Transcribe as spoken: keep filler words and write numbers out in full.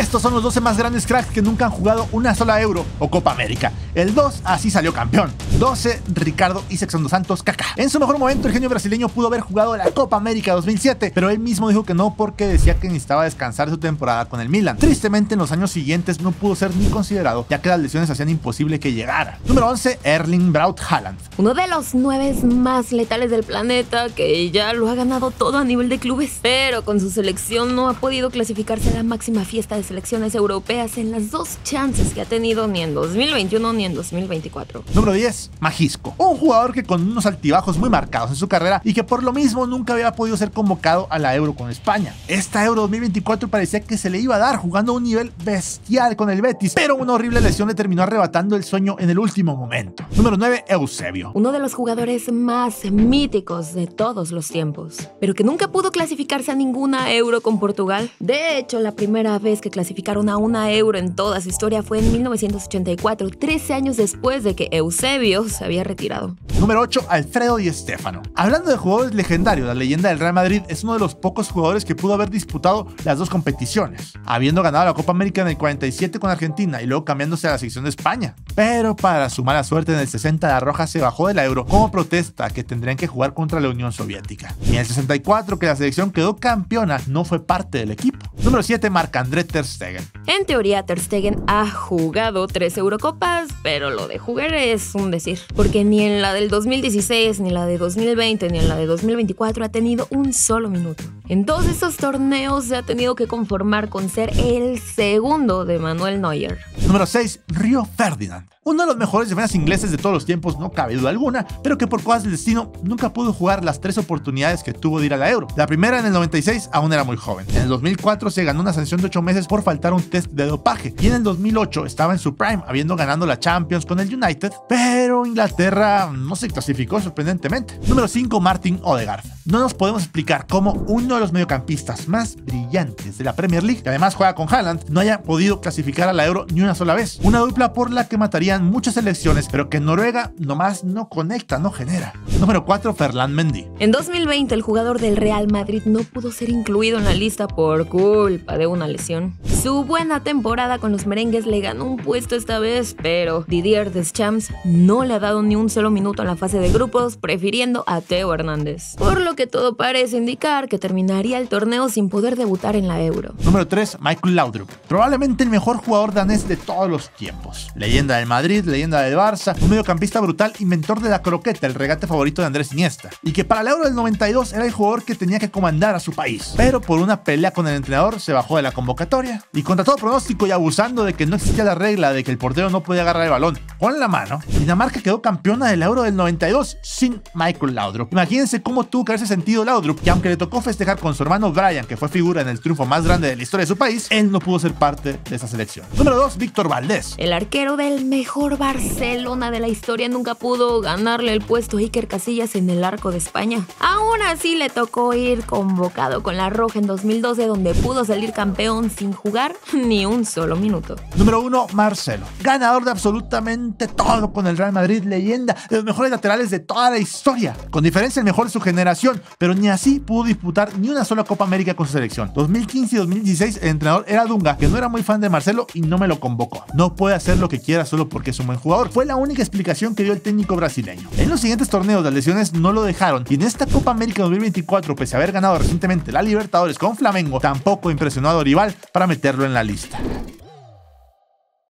Estos son los doce más grandes cracks que nunca han jugado una sola Euro o Copa América. El dos así salió campeón. doce, Ricardo Isaacson dos Santos, Kaká. En su mejor momento el genio brasileño pudo haber jugado la Copa América dos mil siete, pero él mismo dijo que no porque decía que necesitaba descansar de su temporada con el Milan. Tristemente en los años siguientes no pudo ser ni considerado, ya que las lesiones hacían imposible que llegara. Número once, Erling Braut Haaland. Uno de los nueve más letales del planeta, que ya lo ha ganado todo a nivel de clubes, pero con su selección no ha podido clasificarse a la máxima fiesta de selecciones europeas en las dos chances que ha tenido ni en dos mil veintiuno ni en dos mil veinticuatro. Número diez, Majisco. Un jugador que con unos altibajos muy marcados en su carrera y que por lo mismo nunca había podido ser convocado a la Euro con España. Esta Euro dos mil veinticuatro parecía que se le iba a dar jugando a un nivel bestial con el Betis, pero una horrible lesión le terminó arrebatando el sueño en el último momento. Número nueve, Eusebio. Uno de los jugadores más míticos de todos los tiempos, pero que nunca pudo clasificarse a ninguna Euro con Portugal. De hecho, la primera vez que clasificaron a una Euro en toda su historia fue en mil novecientos ochenta y cuatro, trece años después de que Eusebio se había retirado. Número ocho, Alfredo Di Stéfano. Hablando de jugadores legendarios, la leyenda del Real Madrid es uno de los pocos jugadores que pudo haber disputado las dos competiciones, habiendo ganado la Copa América en el cuarenta y siete con Argentina y luego cambiándose a la selección de España. Pero para su mala suerte en el sesenta la Roja se bajó de la Euro como protesta que tendrían que jugar contra la Unión Soviética. Y en el sesenta y cuatro, que la selección quedó campeona, no fue parte del equipo. Número siete, Marc-André ter Stegen. En teoría, ter Stegen ha jugado tres Eurocopas, pero lo de jugar es un decir, porque ni en la del dos mil dieciséis, ni en la de dos mil veinte, ni en la de dos mil veinticuatro ha tenido un solo minuto. En todos estos torneos se ha tenido que conformar con ser el segundo de Manuel Neuer. Número seis, Rio Ferdinand. Uno de los mejores defensas ingleses de todos los tiempos, no cabe duda alguna, pero que por cosas del destino nunca pudo jugar las tres oportunidades que tuvo de ir a la Euro. La primera en el noventa y seis, aún era muy joven. En el dos mil cuatro se ganó una sanción de ocho meses por faltar un test de dopaje. Y en el dos mil ocho estaba en su prime, habiendo ganado la Champions con el United, pero Inglaterra no se clasificó sorprendentemente. Número cinco, Martin Odegaard. No nos podemos explicar cómo uno de los mediocampistas más brillantes de la Premier League, que además juega con Haaland, no haya podido clasificar a la Euro ni una sola vez. Una dupla por la que mataría muchas selecciones, pero que Noruega nomás no conecta, no genera. Número cuatro, Ferland Mendy. En dos mil veinte el jugador del Real Madrid no pudo ser incluido en la lista por culpa de una lesión. Su buena temporada con los merengues le ganó un puesto esta vez, pero Didier Deschamps no le ha dado ni un solo minuto en la fase de grupos, prefiriendo a Theo Hernández. Por lo que todo parece indicar que terminaría el torneo sin poder debutar en la Euro. Número tres, Michael Laudrup. Probablemente el mejor jugador danés de todos los tiempos. Leyenda del Madrid, leyenda del Barça, un mediocampista brutal, inventor de la croqueta, el regate favorito de Andrés Iniesta, y que para la Euro del noventa y dos era el jugador que tenía que comandar a su país, pero por una pelea con el entrenador se bajó de la convocatoria, y contra todo pronóstico y abusando de que no existía la regla de que el portero no podía agarrar el balón con la mano, Dinamarca quedó campeona de la Euro del noventa y dos sin Michael Laudrup. Imagínense cómo tuvo que haberse sentido Laudrup, que aunque le tocó festejar con su hermano Brian, que fue figura en el triunfo más grande de la historia de su país, él no pudo ser parte de esa selección. Número dos, Víctor Valdés. El arquero del mejor Barcelona de la historia nunca pudo ganarle el puesto a Iker Casillas en el arco de España. Aún así le tocó ir convocado con la Roja en dos mil doce, donde pudo salir campeón sin jugar ni un solo minuto. Número uno, Marcelo. Ganador de absolutamente todo con el Real Madrid, leyenda de los mejores laterales de toda la historia. Con diferencia el mejor de su generación, pero ni así pudo disputar ni una sola Copa América con su selección. dos mil quince y dos mil dieciséis el entrenador era Dunga, que no era muy fan de Marcelo y no me lo convocó. No puede hacer lo que quiera solo porque es un buen jugador. Fue la única explicación que dio el técnico brasileño. En los siguientes torneos las lesiones no lo dejaron, y en esta Copa América dos mil veinticuatro, pese a haber ganado recientemente la Libertadores con Flamengo, tampoco impresionó a Dorival para meterlo en la lista.